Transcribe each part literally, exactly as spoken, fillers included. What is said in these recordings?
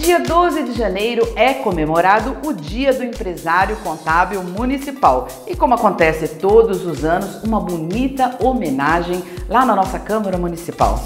dia doze de janeiro é comemorado o Dia do Empresário Contábil Municipal e, como acontece todos os anos, uma bonita homenagem lá na nossa Câmara Municipal.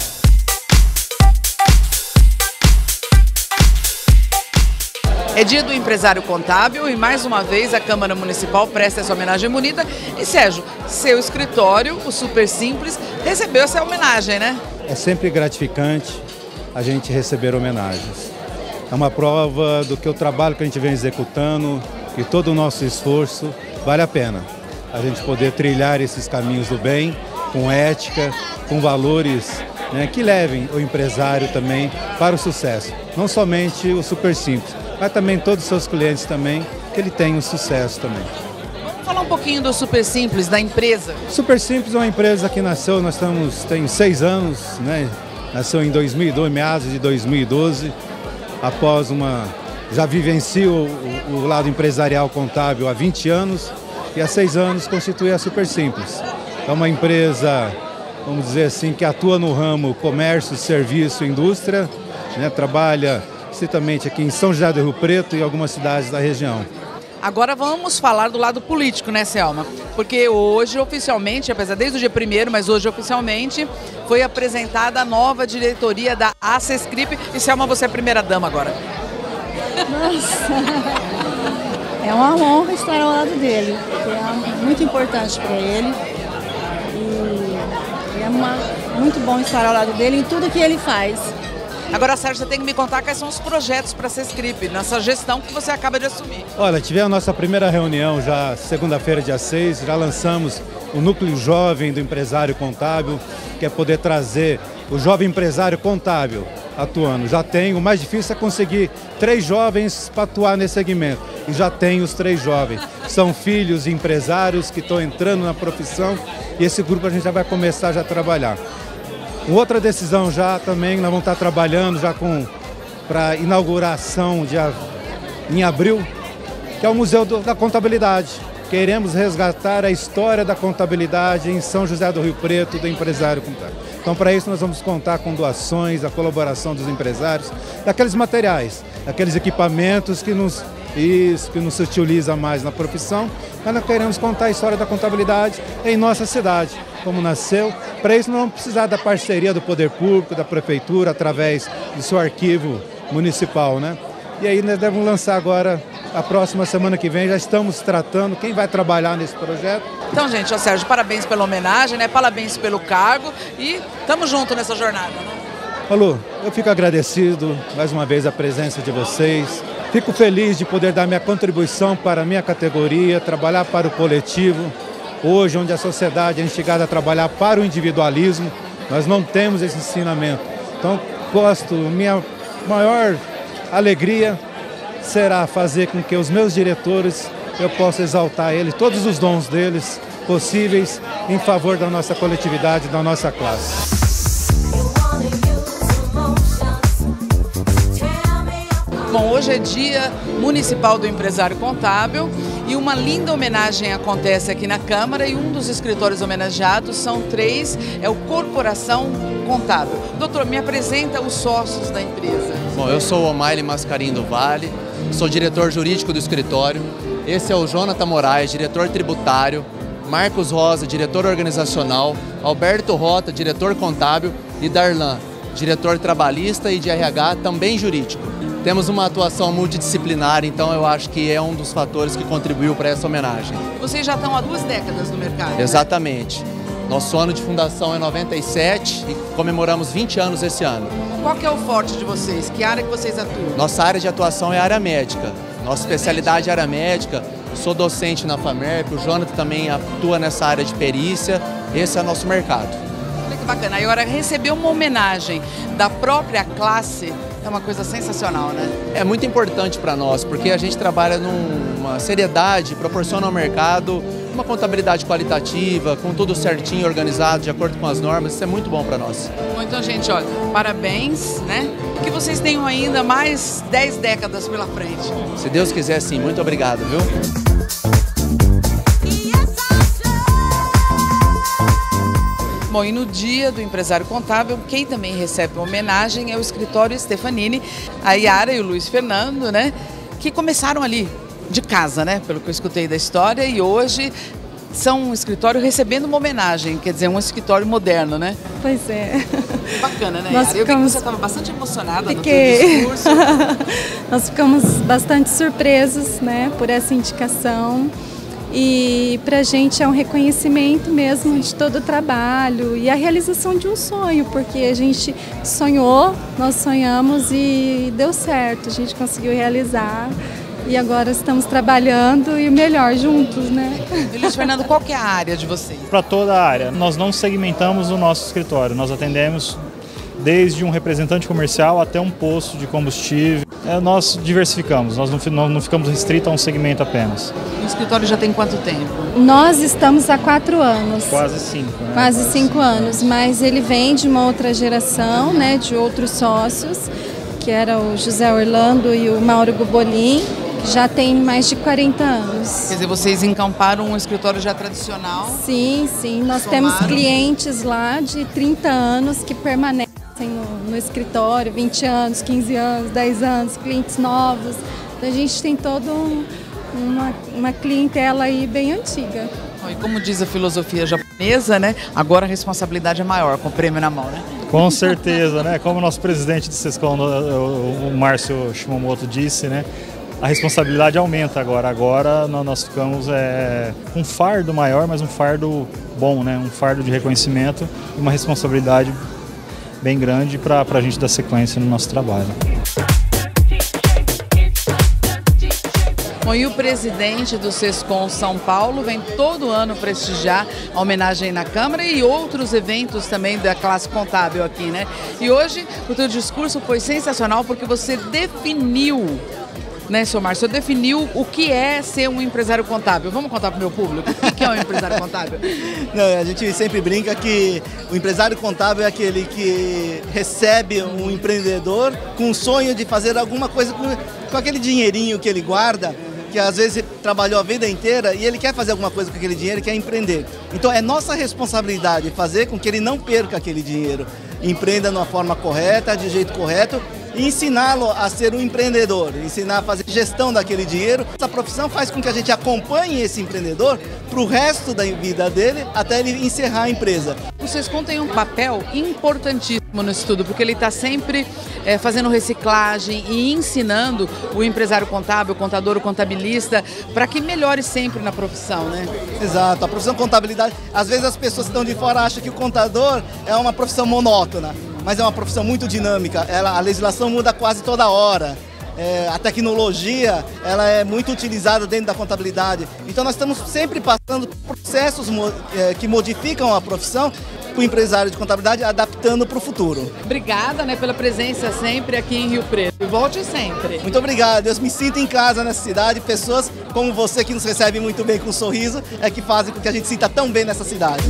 É dia do empresário contábil e mais uma vez a Câmara Municipal presta essa homenagem bonita. E Sérgio, seu escritório, o Super Simples, recebeu essa homenagem, né? É sempre gratificante a gente receber homenagens. É uma prova do que o trabalho que a gente vem executando e todo o nosso esforço vale a pena. A gente poder trilhar esses caminhos do bem, com ética, com valores, né, que levem o empresário também para o sucesso. Não somente o Super Simples, mas também todos os seus clientes também, que ele tenha um sucesso também. Vamos falar um pouquinho do Super Simples, da empresa. Super Simples é uma empresa que nasceu, nós estamos, tem seis anos, né? Nasceu em dois mil e doze, meados de dois mil e doze, após uma... Já vivencio o, o lado empresarial contábil há vinte anos e há seis anos constitui a Super Simples. É uma empresa, vamos dizer assim, que atua no ramo comércio, serviço, indústria, né? Trabalha estritamente aqui em São José do Rio Preto e algumas cidades da região. Agora vamos falar do lado político, né, Selma? Porque hoje, oficialmente, apesar desde o dia primeiro, mas hoje oficialmente, foi apresentada a nova diretoria da ACESCRIP. E Selma, você é a primeira dama agora. Nossa, é uma honra estar ao lado dele, é muito importante para ele e é uma, muito bom estar ao lado dele em tudo que ele faz. Agora, Sérgio, você tem que me contar quais são os projetos para a ACESCRIP, nessa gestão que você acaba de assumir. Olha, tivemos a nossa primeira reunião já segunda-feira, dia seis, já lançamos o Núcleo Jovem do Empresário Contábil, que é poder trazer o jovem empresário contábil atuando. Já tem, o mais difícil é conseguir três jovens para atuar nesse segmento. E já tem os três jovens. São filhos de empresários que estão entrando na profissão e esse grupo a gente já vai começar já a trabalhar. Outra decisão já também, nós vamos estar trabalhando já com para inauguração de, em abril, que é o Museu do, da Contabilidade. Queremos resgatar a história da contabilidade em São José do Rio Preto, do empresário contábil. Então, para isso, nós vamos contar com doações, a colaboração dos empresários, daqueles materiais, daqueles equipamentos que nos, isso, que nos se utiliza mais na profissão, mas nós queremos contar a história da contabilidade em nossa cidade, como nasceu. Para isso, nós vamos precisar da parceria do poder público, da prefeitura, através do seu arquivo municipal, né? E aí nós devemos lançar agora, a próxima semana que vem, já estamos tratando quem vai trabalhar nesse projeto. Então, gente, ó, Sérgio, parabéns pela homenagem, né? Parabéns pelo cargo e estamos juntos nessa jornada, né? Alô, eu fico agradecido mais uma vez a presença de vocês. Fico feliz de poder dar minha contribuição para a minha categoria, trabalhar para o coletivo. Hoje, onde a sociedade é instigada a trabalhar para o individualismo, nós não temos esse ensinamento. Então, gosto, minha maior alegria será fazer com que os meus diretores, eu possa exaltar eles, todos os dons deles possíveis em favor da nossa coletividade, da nossa classe. Bom, hoje é Dia Municipal do Empresário Contábil e uma linda homenagem acontece aqui na Câmara e um dos escritórios homenageados são três, é o Corporação Contábil. Doutor, me apresenta os sócios da empresa. Bom, eu sou o Omaile Mascarim do Vale, sou diretor jurídico do escritório. Esse é o Jonathan Moraes, diretor tributário, Marcos Rosa, diretor organizacional, Alberto Rota, diretor contábil e Darlan, diretor trabalhista e de R H, também jurídico. Temos uma atuação multidisciplinar, então eu acho que é um dos fatores que contribuiu para essa homenagem. Vocês já estão há duas décadas no mercado, Exatamente. Né? Nosso ano de fundação é noventa e sete e comemoramos vinte anos esse ano. Qual que é o forte de vocês? Que área que vocês atuam? Nossa área de atuação é a área médica. Nossa especialidade é a área médica. Sou docente na FAMERP, o Jonathan também atua nessa área de perícia. Esse é o nosso mercado. Olha que bacana. Agora, receber uma homenagem da própria classe é uma coisa sensacional, né? É muito importante para nós, porque a gente trabalha numa seriedade, proporciona ao mercado uma contabilidade qualitativa, com tudo certinho, organizado, de acordo com as normas. Isso é muito bom para nós. Bom, então, gente, olha, parabéns, né? Que vocês tenham ainda mais dez décadas pela frente. Se Deus quiser, sim. Muito obrigado, viu? Bom, e no dia do empresário contábil, quem também recebe uma homenagem é o escritório Stefanini, a Yara e o Luiz Fernando, né? Que começaram ali de casa, né? Pelo que eu escutei da história, e hoje são um escritório recebendo uma homenagem, quer dizer, um escritório moderno, né? Pois é. Bacana, né, Nós Yara? ficamos... Eu vi que você estava bastante emocionada Fiquei... no seu discurso. Nós ficamos bastante surpresos, né, por essa indicação. E para a gente é um reconhecimento mesmo de todo o trabalho e a realização de um sonho, porque a gente sonhou, nós sonhamos e deu certo, a gente conseguiu realizar e agora estamos trabalhando e o melhor juntos, né? E Luiz Fernando, qual que é a área de vocês? Para toda a área, nós não segmentamos o nosso escritório, nós atendemos desde um representante comercial até um posto de combustível. É, nós diversificamos, nós não, não ficamos restritos a um segmento apenas. O escritório já tem quanto tempo? Nós estamos há quatro anos. Quase cinco. Né? Quase, Quase cinco, cinco anos, mas ele vem de uma outra geração, né, de outros sócios, que era o José Orlando e o Mauro Gubolin, que já tem mais de quarenta anos. Quer dizer, vocês encamparam um escritório já tradicional? Sim, sim. Nós Somaram. Temos clientes lá de trinta anos que permanecem no, no escritório, vinte anos, quinze anos, dez anos, clientes novos. Então, a gente tem toda um, uma, uma clientela aí bem antiga. E como diz a filosofia japonesa, né? Agora a responsabilidade é maior, com o prêmio na mão, né? Com certeza, né? Como o nosso presidente de Sescom, o Márcio Shimamoto, disse, né? A responsabilidade aumenta agora. Agora nós ficamos é, com um fardo maior, mas um fardo bom, né? Um fardo de reconhecimento e uma responsabilidade bem grande para a gente dar sequência no nosso trabalho. Bom, e o presidente do Sescom São Paulo vem todo ano prestigiar a homenagem na Câmara e outros eventos também da classe contábil aqui, né? E hoje o teu discurso foi sensacional porque você definiu, né, senhor Márcio, você definiu o que é ser um empresário contábil. Vamos contar para o meu público o que é um empresário contábil? Não, a gente sempre brinca que o empresário contábil é aquele que recebe um empreendedor com o sonho de fazer alguma coisa com, com aquele dinheirinho que ele guarda, que às vezes trabalhou a vida inteira e ele quer fazer alguma coisa com aquele dinheiro e quer empreender. Então é nossa responsabilidade fazer com que ele não perca aquele dinheiro, empreenda de uma forma correta, de jeito correto, e ensiná-lo a ser um empreendedor, ensinar a fazer gestão daquele dinheiro. Essa profissão faz com que a gente acompanhe esse empreendedor para o resto da vida dele até ele encerrar a empresa. O Sescom tem um papel importantíssimo no estudo, porque ele está sempre é, fazendo reciclagem e ensinando o empresário contábil, o contador, o contabilista, para que melhore sempre na profissão, né? Exato, a profissão contabilidade, às vezes as pessoas que estão de fora acham que o contador é uma profissão monótona, mas é uma profissão muito dinâmica. Ela, a legislação muda quase toda hora. É, a tecnologia ela é muito utilizada dentro da contabilidade. Então nós estamos sempre passando por processos é, que modificam a profissão para o empresário de contabilidade, adaptando para o futuro. Obrigada, né, pela presença sempre aqui em Rio Preto. E volte sempre. Muito obrigado. Eu me sinto em casa nessa cidade. Pessoas como você que nos recebem muito bem com um sorriso é que fazem com que a gente se sinta tão bem nessa cidade.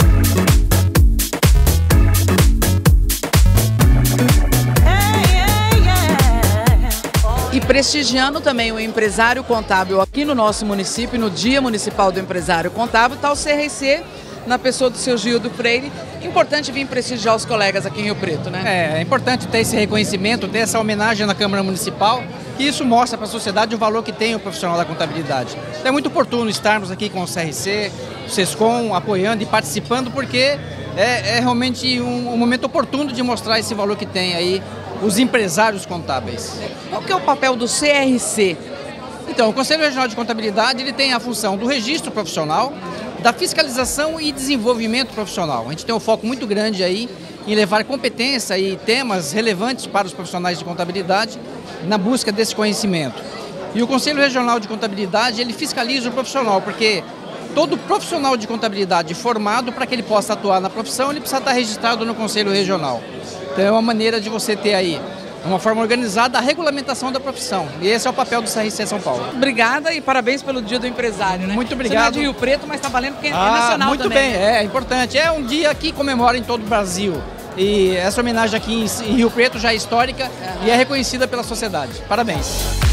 E prestigiando também o empresário contábil aqui no nosso município, no Dia Municipal do Empresário Contábil, está o C R C, na pessoa do seu Gildo Freire. Importante vir prestigiar os colegas aqui em Rio Preto, né? É, é importante ter esse reconhecimento, ter essa homenagem na Câmara Municipal, que isso mostra para a sociedade o valor que tem o profissional da contabilidade. Então é muito oportuno estarmos aqui com o C R C, o Sescom, apoiando e participando, porque é, é realmente um, um momento oportuno de mostrar esse valor que tem aí os empresários contábeis. Qual que é o papel do C R C? Então, o Conselho Regional de Contabilidade ele tem a função do registro profissional, da fiscalização e desenvolvimento profissional. A gente tem um foco muito grande aí em levar competência e temas relevantes para os profissionais de contabilidade na busca desse conhecimento. E o Conselho Regional de Contabilidade ele fiscaliza o profissional, porque todo profissional de contabilidade formado, para que ele possa atuar na profissão, ele precisa estar registrado no Conselho Regional. Então é uma maneira de você ter aí, uma forma organizada, a regulamentação da profissão. E esse é o papel do C R C São Paulo. Obrigada e parabéns pelo Dia do Empresário, né? Muito obrigado. Você não é de Rio Preto, mas está valendo porque é ah, nacional muito também. Muito bem, é, é importante. É um dia que comemora em todo o Brasil. E essa homenagem aqui em Rio Preto já é histórica uhum. e é reconhecida pela sociedade. Parabéns.